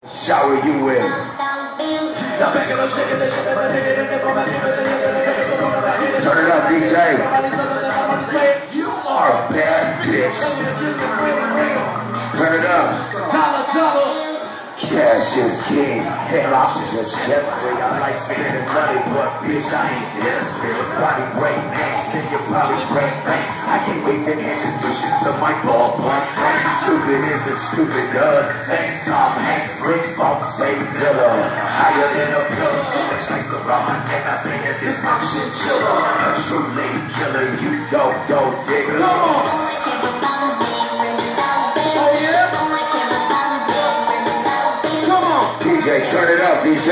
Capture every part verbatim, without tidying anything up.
Shower you in. Turn it up, D J. You are a bad bitch. Turn it up. Cash is king, head options Jeffrey. I like spending money, but bitch, I ain't desperate. Body break banks, then you probably break banks. I can't wait to introduce you to my ballpark. Stupid is as stupid does. Thanks, Tom Hanks, rich boss, save Villa. Higher than a pillar, so much nice around my neck. I think that this my chinchilla. A true lady killer, you go, go digger. Come on. D J, turn it up, D J. She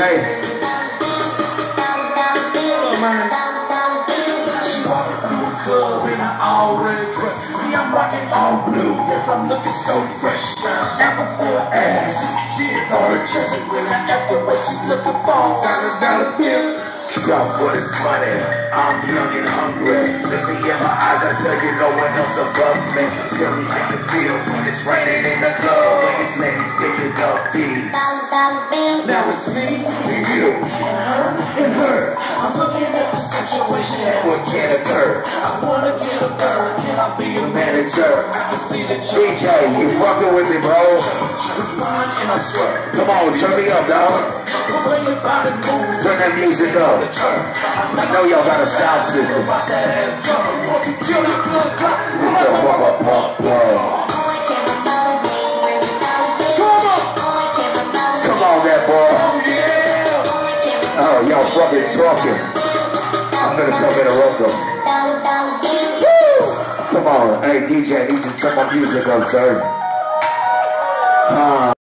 walking through the club in an all-red dress. Me, I'm rocking all blue. Yes, I'm looking so fresh. Apple for ass. She is on her chest. When I ask her what she's looking for, dollar, dollar bill. Y'all for this money, I'm young and hungry. Look me in my eyes, I tell you no one else above me. Tell me how it feels when it's raining in the club. When these ladies picking up these. Now it's me, and you, and her, and her. I'm looking at the situation and what can occur. I wanna get a girl, can I be a manager? I can see the D J, you fucking with me, bro. Come on, turn me up, dog. Turn that music up. I know y'all got a sound system. It's the rubber pump, bro. Come on, that boy. Oh, y'all fucking talking. I'm gonna come interrupt them. Come on, hey D J, I need you to turn my music up, sir. Uh,